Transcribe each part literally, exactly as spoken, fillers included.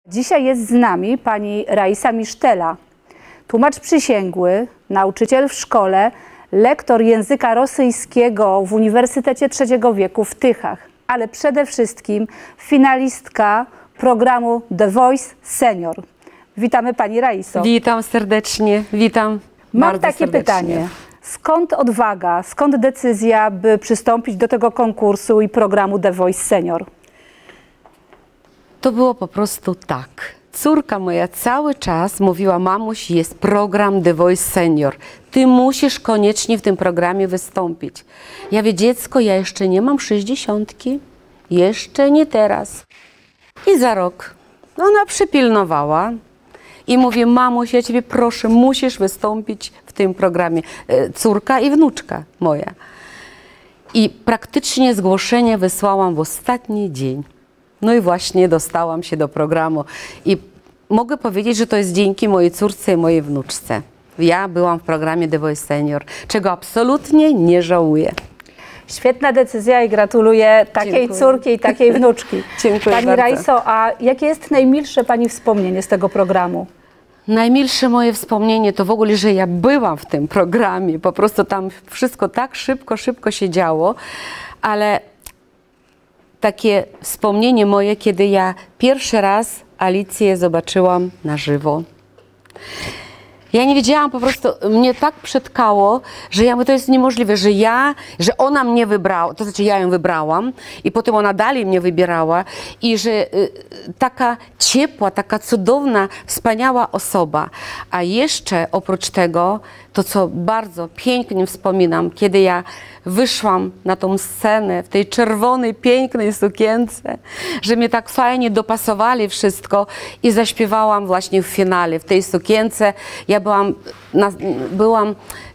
Dzisiaj jest z nami pani Raisa Misztela, tłumacz przysięgły, nauczyciel w szkole, lektor języka rosyjskiego w Uniwersytecie Trzeciego Wieku w Tychach, ale przede wszystkim finalistka programu The Voice Senior. Witamy pani Raiso. Witam serdecznie, witam Mam bardzo takie serdecznie. pytanie. Skąd odwaga, skąd decyzja, by przystąpić do tego konkursu i programu The Voice Senior? To było po prostu tak. Córka moja cały czas mówiła: mamuś, jest program The Voice Senior. Ty musisz koniecznie w tym programie wystąpić. Ja mówię: dziecko, ja jeszcze nie mam sześćdziesiątki. Jeszcze nie teraz. I za rok ona przypilnowała i mówi: mamuś, ja ciebie proszę, musisz wystąpić w tym programie. Córka i wnuczka moja. I praktycznie zgłoszenie wysłałam w ostatni dzień. No i właśnie dostałam się do programu i mogę powiedzieć, że to jest dzięki mojej córce i mojej wnuczce. Ja byłam w programie The Voice Senior, czego absolutnie nie żałuję. Świetna decyzja i gratuluję takiej Dziękuję. córki i takiej wnuczki. Dziękuję Pani bardzo. Raiso, a jakie jest najmilsze pani wspomnienie z tego programu? Najmilsze moje wspomnienie to w ogóle, że ja byłam w tym programie. Po prostu tam wszystko tak szybko, szybko się działo, ale takie wspomnienie moje, kiedy ja pierwszy raz Alicję zobaczyłam na żywo. Ja nie wiedziałam, po prostu mnie tak przytkało, że ja mówię, to jest niemożliwe, że ja, że ona mnie wybrała, to znaczy ja ją wybrałam i potem ona dalej mnie wybierała i że y, taka ciepła, taka cudowna, wspaniała osoba. A jeszcze oprócz tego, to co bardzo pięknie wspominam, kiedy ja wyszłam na tą scenę w tej czerwonej, pięknej sukience, że mnie tak fajnie dopasowali wszystko i zaśpiewałam właśnie w finale, w tej sukience. Ja byłam, na, byłam y,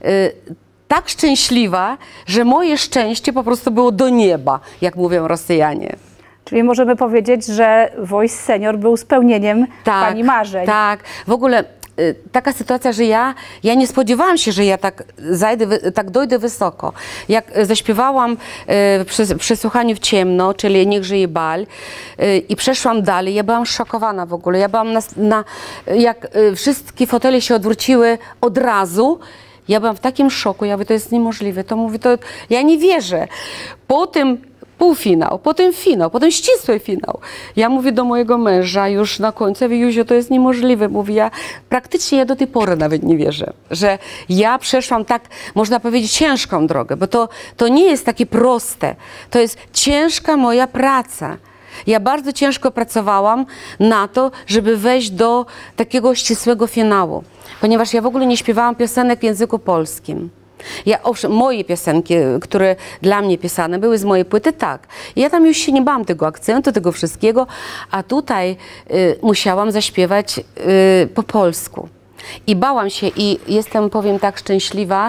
tak szczęśliwa, że moje szczęście po prostu było do nieba, jak mówią Rosjanie. Czyli możemy powiedzieć, że Voice Senior był spełnieniem Tak, pani marzeń. Tak, w ogóle y, taka sytuacja, że ja, ja nie spodziewałam się, że ja tak zajdę, wy- tak dojdę wysoko. Jak y, zaśpiewałam y, przy, przy słuchaniu w ciemno, czyli Niech żyje bal, y, i przeszłam dalej, ja byłam szokowana w ogóle. Ja byłam na, na jak y, wszystkie fotele się odwróciły od razu, ja byłam w takim szoku, ja mówię, to jest niemożliwe, to mówię, to ja nie wierzę. Potem półfinał, potem finał, potem ścisły finał. Ja mówię do mojego męża już na końcu, ja mówię, Józio, to jest niemożliwe. Mówi, ja praktycznie ja do tej pory nawet nie wierzę, że ja przeszłam tak, można powiedzieć, ciężką drogę, bo to, to nie jest takie proste. To jest ciężka moja praca. Ja bardzo ciężko pracowałam na to, żeby wejść do takiego ścisłego finału, ponieważ ja w ogóle nie śpiewałam piosenek w języku polskim. Ja, owszem, moje piosenki, które dla mnie pisane były z mojej płyty, tak. Ja tam już się nie bałam tego akcentu, tego wszystkiego, a tutaj y, musiałam zaśpiewać y, po polsku. I bałam się i jestem, powiem tak, szczęśliwa,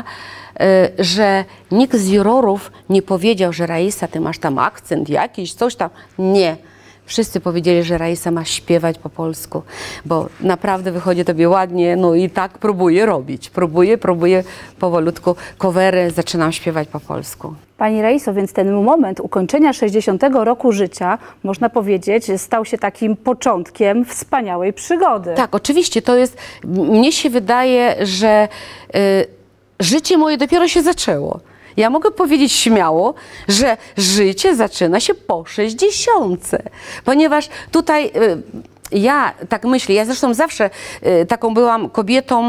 y, że nikt z jurorów nie powiedział, że Raisa, ty masz tam akcent jakiś, coś tam. Nie. Wszyscy powiedzieli, że Raisa ma śpiewać po polsku, bo naprawdę wychodzi tobie ładnie, no i tak próbuję robić. Próbuję, próbuję powolutku, covery, zaczynam śpiewać po polsku. Pani Raiso, więc ten moment ukończenia sześćdziesiątego roku życia, można powiedzieć, stał się takim początkiem wspaniałej przygody. Tak, oczywiście, to jest, mnie się wydaje, że y, życie moje dopiero się zaczęło. Ja mogę powiedzieć śmiało, że życie zaczyna się po sześćdziesiątce, ponieważ tutaj y, ja tak myślę, ja zresztą zawsze y, taką byłam kobietą,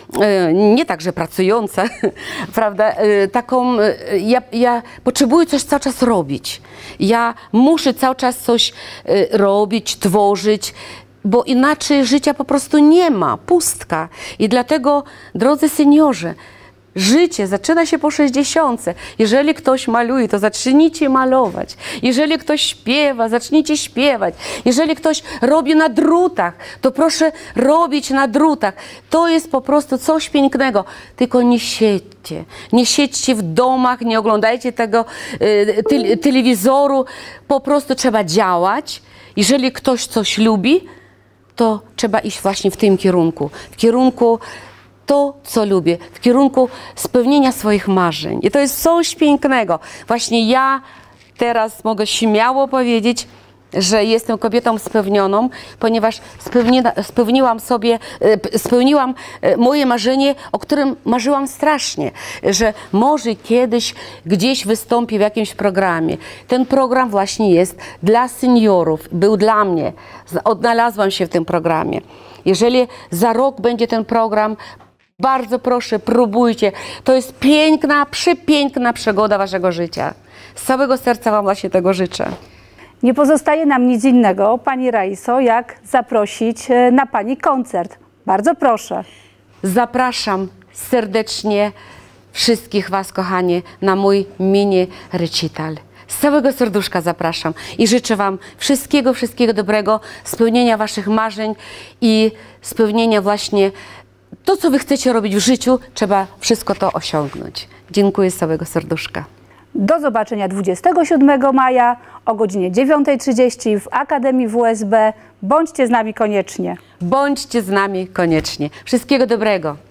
y, nie tak, że pracująca, prawda, y, taką, y, ja, ja potrzebuję coś cały czas robić, ja muszę cały czas coś y, robić, tworzyć, bo inaczej życia po prostu nie ma, pustka. I dlatego, drodzy seniorzy, życie zaczyna się po sześćdziesiątce. Jeżeli ktoś maluje, to zacznijcie malować. Jeżeli ktoś śpiewa, zacznijcie śpiewać. Jeżeli ktoś robi na drutach, to proszę robić na drutach. To jest po prostu coś pięknego. Tylko nie siedźcie. Nie siedźcie w domach, nie oglądajcie tego y, te, telewizoru. Po prostu trzeba działać. Jeżeli ktoś coś lubi, to trzeba iść właśnie w tym kierunku. W kierunku to, co lubię, w kierunku spełnienia swoich marzeń. I to jest coś pięknego. Właśnie ja teraz mogę śmiało powiedzieć, że jestem kobietą spełnioną, ponieważ spełniła, spełniłam sobie, spełniłam moje marzenie, o którym marzyłam strasznie, że może kiedyś gdzieś wystąpię w jakimś programie. Ten program właśnie jest dla seniorów, był dla mnie. Odnalazłam się w tym programie. Jeżeli za rok będzie ten program, bardzo proszę, próbujcie. To jest piękna, przepiękna przygoda waszego życia. Z całego serca wam właśnie tego życzę. Nie pozostaje nam nic innego, pani Raiso, jak zaprosić na pani koncert. Bardzo proszę. Zapraszam serdecznie wszystkich was, kochani, na mój mini recital. Z całego serduszka zapraszam i życzę wam wszystkiego, wszystkiego dobrego, spełnienia waszych marzeń i spełnienia właśnie to, co wy chcecie robić w życiu, trzeba wszystko to osiągnąć. Dziękuję z całego serduszka. Do zobaczenia dwudziestego siódmego maja o godzinie dziewiątej trzydzieści w Akademii W S B. Bądźcie z nami koniecznie. Bądźcie z nami koniecznie. Wszystkiego dobrego.